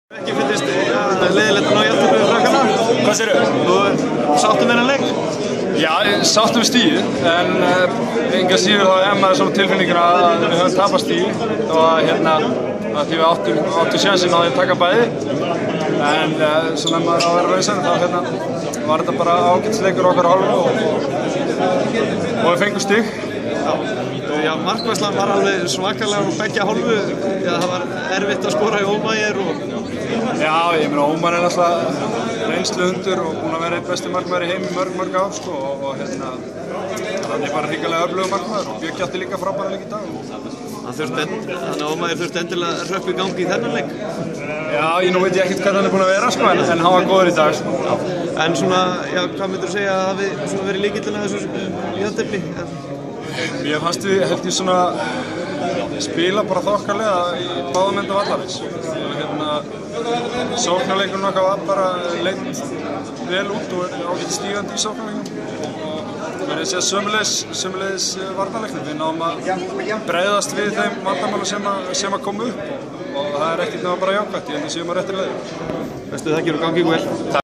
Ekki finnst leiðilegt að ná jafntefli við Frakkana? Hvað segirðu? Þú sáttu með hennan leik? Já, sáttu við stigið, en enga síður þá maður svona tilfinninguna að við höfum tapað stigið og að því við áttum sjansinn á því að taka bæði, en svona maður á að vera raunsæður þá var þetta bara ágætisleikur okkar á hálfu og við fengum stig. Já, markværslan var alveg svakalega á beggja hálfu. Það var erfitt að skora í Ómar Já, ég meina Ómar náttúrulega reynsluhundur og búinn að vera einn besti markmaður í heimi mörg ár sko, og hann bara hrikalega öflugur markmaður og Björk átti líka frábæra leik í dag. Þannig að Ómar þurfti endilega að hrökkva í gangi í þennan leik? Já, nú veit ég ekkert hvað hann búinn að vera sko, en hann var góður í dag sko. En svona, já, hvað myndur þú segja að hafi verið lykillinn að þessu jafntefli? Mér fannst við held ég svona spila bara þokkalega í báðum enda vallarins. Sóknarleikurinn okkar var bara leitt vel út og ágætt stígandi í sóknarleikunum. Og verið að segja sömuleiðis varnarleiknum. Við náum að bregðast við þeim vandamálum sem að koma upp og það ekkert nema bara jákvætt. Ég held að séum á réttri leið. Bestu þakkir og gangi ykkur vel.